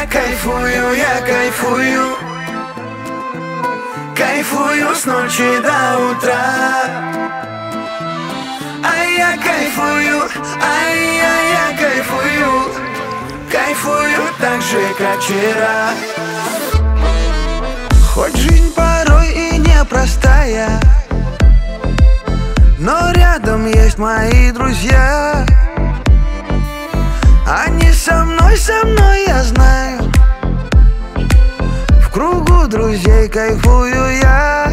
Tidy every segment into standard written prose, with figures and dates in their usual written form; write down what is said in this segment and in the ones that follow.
я кайфую, я кайфую. Кайфую с ночи до утра. Я кайфую, я кайфую. Кайфую так же, как вчера. Хоть жизнь порой и непростая, но рядом есть мои друзья. Они со мной, я знаю. В кругу друзей кайфую я.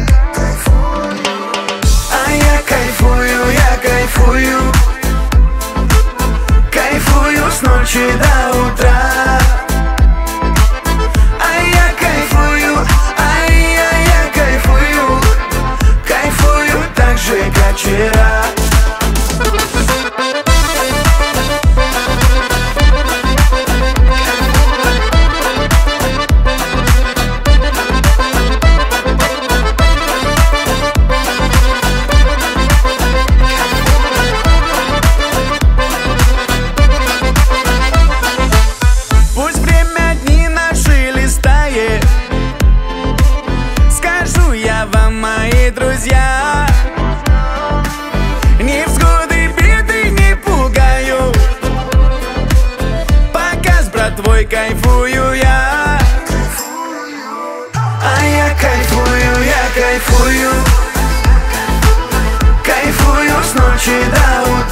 Я кайфую, я кайфую. Кайфую с ночи до утра. Я кайфую, я кайфую. Кайфую так же, как вчера. Скажу я вам, мои друзья, невзгоды, беды не пугаю. Пока с братвой кайфую я. Я кайфую, я кайфую. Кайфую с ночи до утра.